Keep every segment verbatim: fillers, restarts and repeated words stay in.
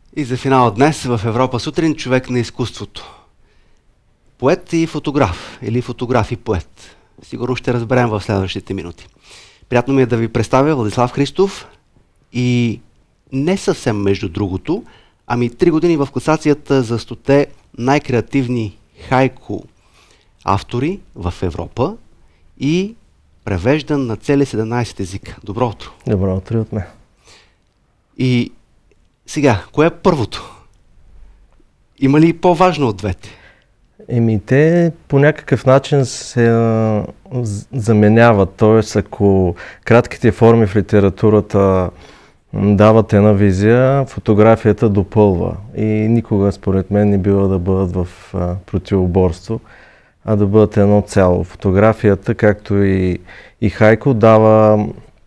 И за финал днес в Европа сутрин човек на изкуството. Поет и фотограф, или фотограф и поет. Сигурно ще разберем в следващите минути. Приятно ми е да ви представя Владислав Христов и не съвсем между другото, ами три години в класацията за стоте най-креативни хайко автори в Европа и превеждан на цели седемнайсет езика. Добро утро! Добро утро от мен. И сега, кое е първото? Има ли по-важно от двете? Еми, те по някакъв начин се а, заменяват. Т.е. ако кратките форми в литературата дават една визия, фотографията допълва. И никога, според мен, не бива да бъдат в а, противоборство, а да бъдат едно цяло. Фотографията, както и, и хайко, дава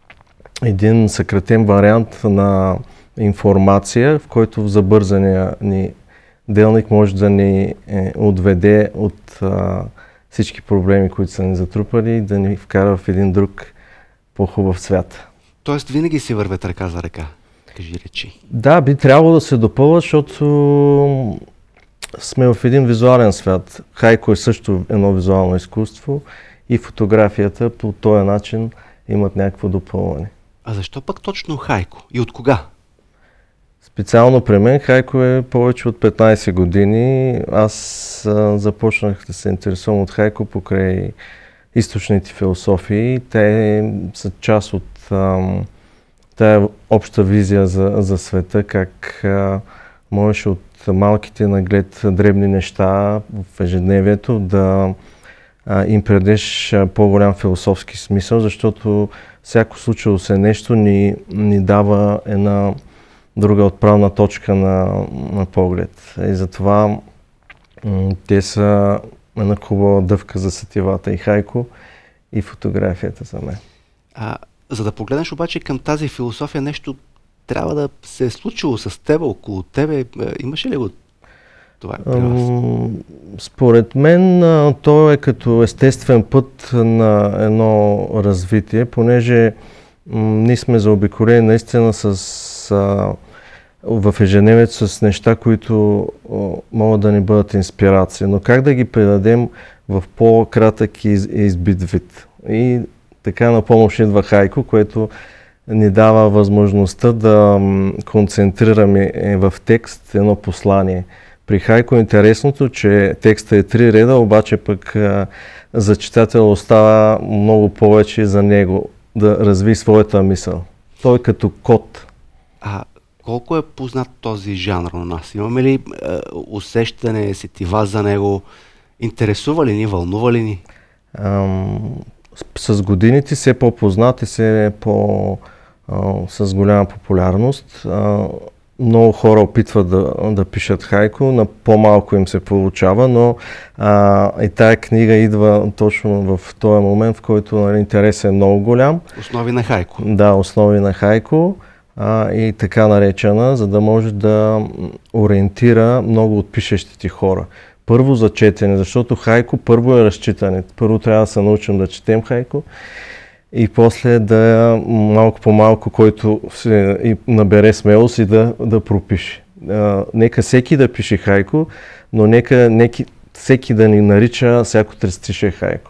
един съкратен вариант на информация, в който в забързания ни делник може да ни е, отведе от а, всички проблеми, които са ни затрупали и да ни вкара в един друг по-хубав свят. Тоест винаги си вървят ръка за ръка, кажи речи. Да, би трябвало да се допълва, защото сме в един визуален свят. Хайко е също едно визуално изкуство и фотографията по този начин имат някакво допълване. А защо пък точно хайко? И от кога? Специално при мен хайко е повече от петнайсет години. Аз а, започнах да се интересувам от хайко покрай източните философии. Те са част от а, тая обща визия за, за света, как а, можеш от малките наглед дребни неща в ежедневието да а, им предеш а, по-голям философски смисъл, защото всяко случило се нещо ни, ни дава една друга отправна точка на, на поглед. И затова м- те са една хубава дъвка за сетивата и хайко, и фотографията за мен. А, за да погледнеш обаче към тази философия, нещо трябва да се е случило с теб, около тебе. Имаше ли го това при вас? М- според мен а, то е като естествен път на едно развитие, понеже м- ние сме заобиколени наистина с а, в ежедневието с неща, които о, могат да ни бъдат инспирация. Но как да ги предадем в по-кратък и из, избит вид? И така на помощ идва хайко, което ни дава възможността да м, концентрираме в текст едно послание. При хайко интересното, че текстът е три реда, обаче пък а, за читателя остава много повече за него да разви своята мисъл. Той е като код. А колко е познат този жанр на нас? Имаме ли е, усещане, сетива за него? Интересува ли ни, вълнува ли ни? Ам, с, с годините все по-познат и все по, а, с голяма популярност. А, много хора опитват да, да пишат хайко, на по-малко им се получава, но а, и тая книга идва точно в този момент, в който нали, интересът е много голям. Основи на хайко. Да, основи на хайко. А, и така наречена, за да може да ориентира много от пишещите хора. Първо за четене, защото хайко първо е разчитане. Първо трябва да се научим да четем хайко и после да малко по малко, който се и набере смелост и да, да пропише. А, нека всеки да пише хайко, но нека неки, всеки да ни нарича всяко трестише хайко.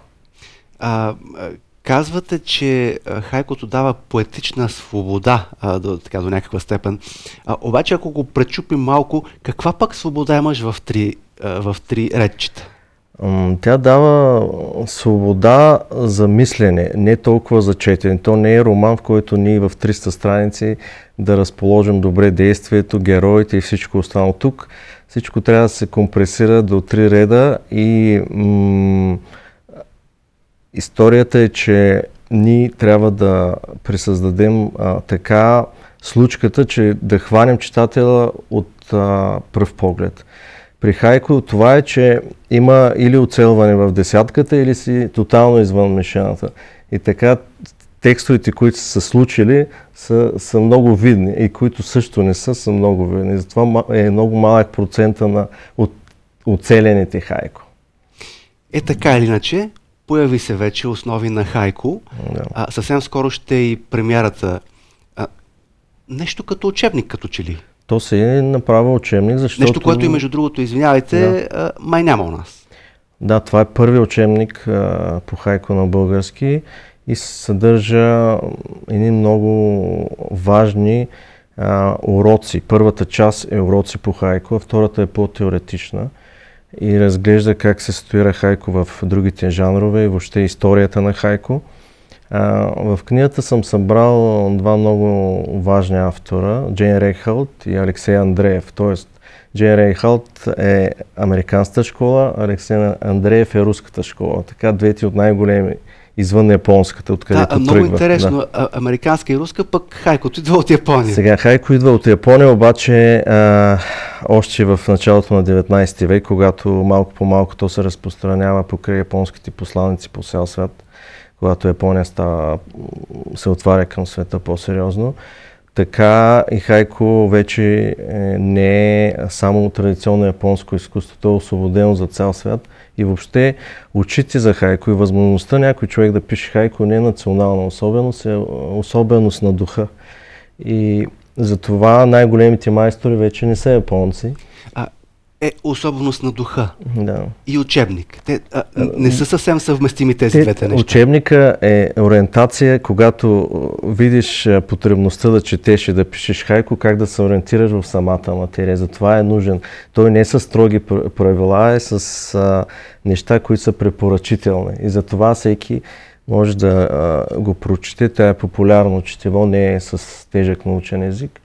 А, Казвате, че а, хайкото дава поетична свобода а, до, така, до някаква степен. А, обаче, ако го пречупим малко, каква пък свобода имаш в три, а, в три редчета? Тя дава свобода за мислене, не толкова за четене. То не е роман, в който ние в триста страници да разположим добре действието, героите и всичко останало. Тук всичко трябва да се компресира до три реда и м- историята е, че ние трябва да присъздадем а, така случката, че да хванем читателя от а, пръв поглед. При хайко това е, че има или оцелване в десятката, или си тотално извън мишената. И така текстовете, които са се случили, са, са много видни и които също не са, са много видни. Затова е много малък процента на от, оцелените хайко. Е така или иначе, появи се вече основи на хайко. Да. А, съвсем скоро ще и премиерата. А, нещо като учебник, като че ли? То се е направил учебник, защото... Нещо, което и между другото, извинявайте, да. май няма у нас. Да, това е първи учебник а, по хайко на български и съдържа едни много важни а, уроци. Първата част е уроци по хайко, а втората е по-теоретична и разглежда как се ситуира хайко в другите жанрове и въобще историята на хайко. А, в книгата съм събрал два много важни автора, Джейн Рейхалд и Алексей Андреев. Тоест, Джейн Рейхалд е американската школа, Алексей Андреев е руската школа. Така двете от най-големи извън японската, откъдето да, много тръгва. интересно. Да. Американска и руска, пък хайкото идва от Япония. Сега хайко идва от Япония, обаче а, още в началото на деветнайсети век, когато малко по малко то се разпространява покрай японските посланици по цял свят, когато Япония става, се отваря към света по-сериозно. Така и хайко вече не е само традиционно японско изкуство, то е освободено за цял свят. И въобще очите за хайко и възможността някой човек да пише хайко не е национална особеност, е особеност на духа. И затова най-големите майстори вече не са японци. А, е особеност на духа да. И учебник. Те а, не са съвсем съвместими тези Те, двете неща. Учебника е ориентация, когато видиш потребността да четеш и да пишеш хайко, как да се ориентираш в самата материя. Затова е нужен. Той не е с строги правила, е с а, неща, които са препоръчителни. И затова всеки може да а, го прочете. Тя е популярно четиво, не е с тежък научен език.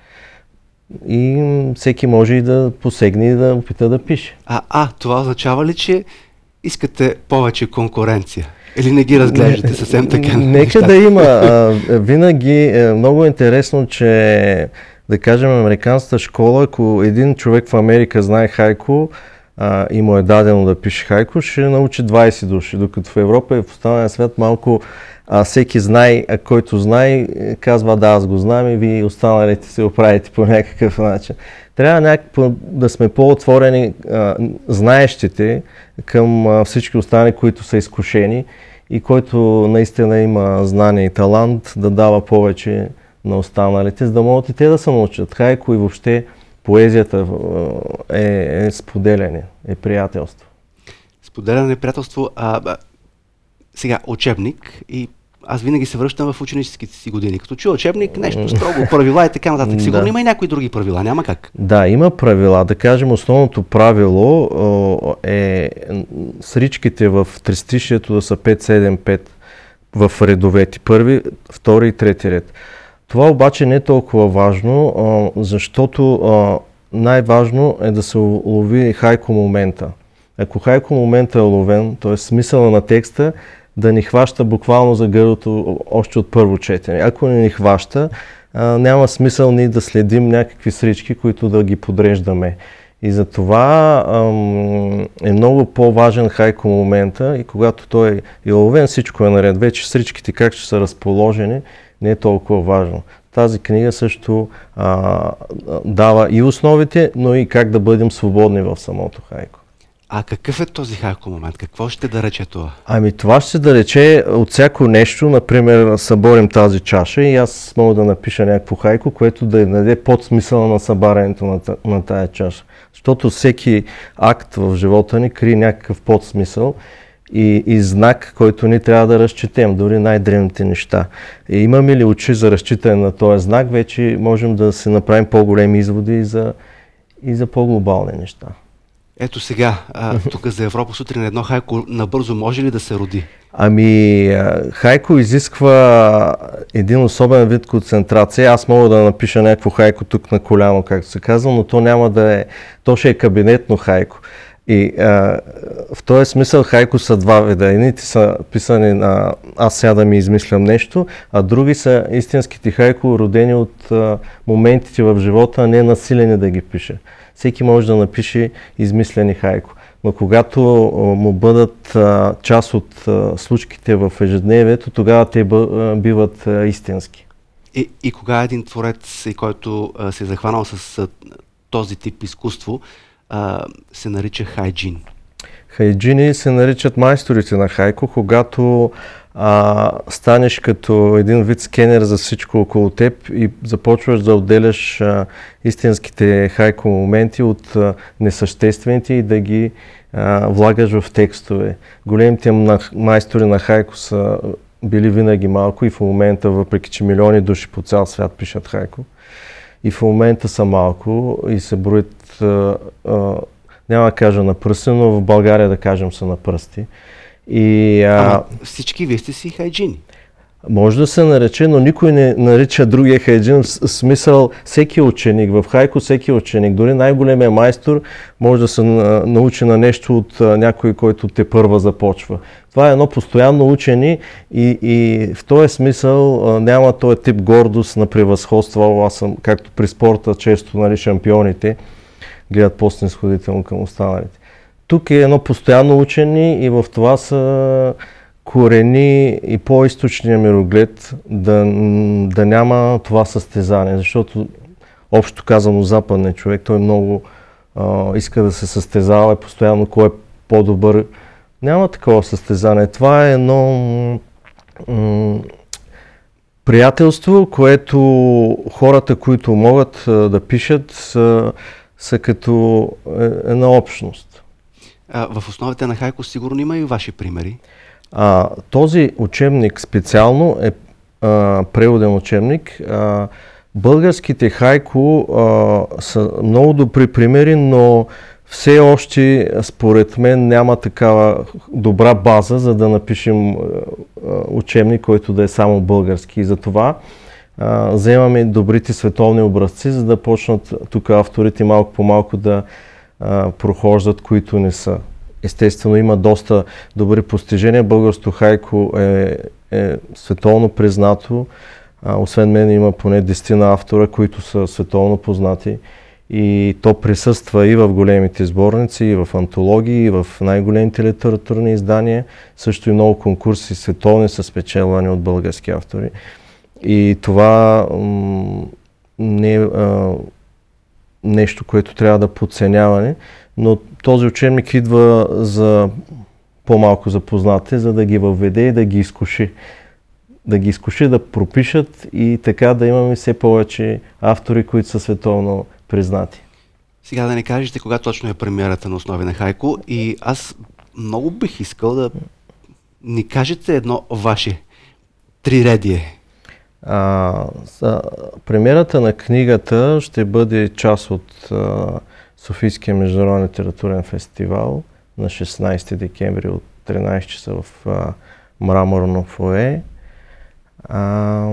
И всеки може и да посегне и да опита да пише. А, а това означава ли, че искате повече конкуренция? Или не ги разглеждате съвсем така? Нека да има. А, винаги е много интересно, че да кажем американската школа, ако един човек в Америка знае хайко а, и му е дадено да пише хайко, ще научи двайсет души, докато в Европа и в останалия свят малко а всеки знае, а който знае, казва да, аз го знам и вие останалите се оправите по някакъв начин. Трябва някакво да сме по-отворени, а, знаещите към а, всички останали, които са изкушени и който наистина има знание и талант да дава повече на останалите, за да могат и те да се научат. Хайко и въобще поезията е, е споделяне, е приятелство. Споделяне, приятелство. А, а, сега, учебник и аз винаги се връщам в ученическите си години. Като чуя учебник, нещо строго, правила и така нататък. Сигурно да. Има и някои други правила, няма как. Да, има правила. Да кажем, основното правило е сричките в тристишието да са пет седем пет в редовете. Първи, втори и трети ред. Това обаче не е толкова важно, защото най-важно е да се улови хайко момента. Ако хайко момента е уловен, т.е. смисъла на текста, да ни хваща буквално за гърлото още от първо четене. Ако не ни хваща, а, няма смисъл ние да следим някакви срички, които да ги подреждаме. И затова ам, е много по-важен хайко момента и когато той е уловен, всичко е наред. Вече сричките как ще са разположени, не е толкова важно. Тази книга също а, дава и основите, но и как да бъдем свободни в самото хайко. А какъв е този хайко момент? Какво ще да рече това? Ами това ще да рече от всяко нещо, например, съборим тази чаша и аз мога да напиша някакво хайко, което да даде подсмисъла на събарянето на, на тая чаша. Защото всеки акт в живота ни крие някакъв подсмисъл и, и знак, който ни трябва да разчетем, дори най-древните неща. И имаме ли очи за разчитане на този знак, вече можем да се направим по-големи изводи и за, и за по-глобални неща. Ето сега, а, тук за Европа сутрин едно хайко набързо може ли да се роди? Ами, хайко изисква един особен вид концентрация. Аз мога да напиша някакво хайко тук на коляно, както се казва, но то няма да е, то ще е кабинетно хайко. И а, в този смисъл хайко са два вида. Едните са писани на аз сега да ми измислям нещо, а други са истинските хайко, родени от а, моментите в живота, а не насилени да ги пише. Всеки може да напише измислени хайко. Но когато му бъдат а, част от а, случките в ежедневието, тогава те бъ, а, биват а, истински. И, и кога един творец, който а, се е захванал с а, този тип изкуство, а, се нарича хайджин? Хайджини се наричат майсторите на хайко, когато а, станеш като един вид скенер за всичко около теб и започваш да отделяш а, истинските хайко моменти от а, несъществените и да ги а, влагаш в текстове. Големите на, майстори на хайко са били винаги малко и в момента, въпреки че милиони души по цял свят пишат хайко, и в момента са малко и се броят, а, а, няма да кажа на пръсти, но в България да кажем са на пръсти. И, а, Ама всички вие сте си хайджини. Може да се нарече, но никой не нарича другия хайджин. В смисъл, всеки ученик, в хайко всеки ученик, дори най-големия майстор може да се научи на нещо от някой, който те първа започва. Това е едно постоянно учене и, и в този смисъл няма този тип гордост на превъзходство. Аз съм, както при спорта, често, нали, шампионите гледат по-снисходително към останалите. Тук е едно постоянно учене и в това са корени и по-източния мироглед да, да няма това състезание, защото общо казано западният човек, той много а, иска да се състезава и постоянно кой е по-добър. Няма такова състезание. Това е едно м- приятелство, което хората, които могат а, да пишат, са, са като една общност. А, в основите на хайко сигурно има и ваши примери. А, този учебник специално е а, преводен учебник. А, българските хайко а, са много добри примери, но все още според мен няма такава добра база, за да напишем а, учебник, който да е само български. И затова а, вземаме добрите световни образци, за да почнат тук авторите малко по малко да а, прохождат, които не са. Естествено има доста добри постижения. Българското хайко е, е световно признато. А, освен мен има поне десетина автора, които са световно познати. И то присъства и в големите сборници, и в антологии, и в най-големите литературни издания. Също и много конкурси световни са спечелвани от български автори. И това м- не е а, нещо, което трябва да подценяваме. Но този учебник идва за по-малко запознати, за да ги въведе и да ги изкуши. Да ги изкуши да пропишат и така да имаме все повече автори, които са световно признати. Сега да не кажете кога точно е премиерата на основи на хайко и аз много бих искал да ни кажете едно ваше триредие. А, за, премиерата на книгата ще бъде част от а, Софийския международен литературен фестивал на шестнайсети декември от тринайсет часа в а, Мраморно фоайе. А,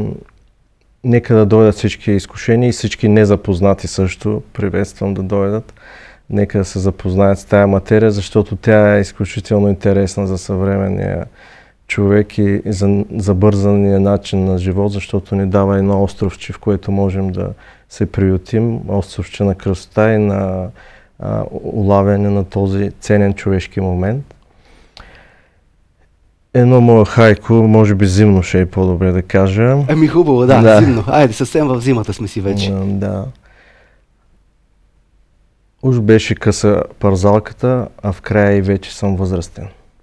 нека да дойдат всички изкушени и всички незапознати също. Приветствам да дойдат. Нека да се запознаят с тая материя, защото тя е изключително интересна за съвременния човек и за забързания начин на живот, защото ни дава едно островче, в което можем да се приютим, островче на красота и на а, улавяне на този ценен човешки момент. Едно мое хайко, може би зимно ще е по-добре да кажа. Ами хубаво, да, да. Зимно. Айде, съвсем в зимата сме си вече. Да. Уж беше къса парзалката, а в края и вече съм възрастен.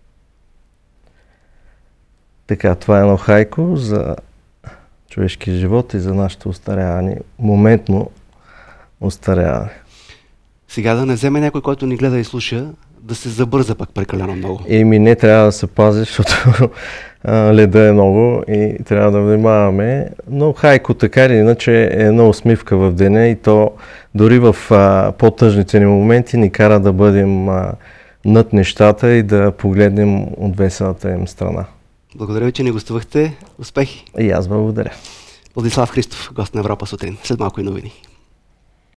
Така, това е едно хайко за човешкия живот и за нашето устаряване, моментно устаряване. Сега да не вземе някой, който ни гледа и слуша, да се забърза пък прекалено много. Еми не, трябва да се пази, защото леда е много и трябва да внимаваме. Но хайко така или иначе е една усмивка в деня и то дори в а, по-тъжните ни моменти ни кара да бъдем а, над нещата и да погледнем от веселата им страна. Благодаря ви, че ни гостувахте. Успехи! И аз благодаря. Владислав Христов, гост на Европа сутрин. След малко и новини.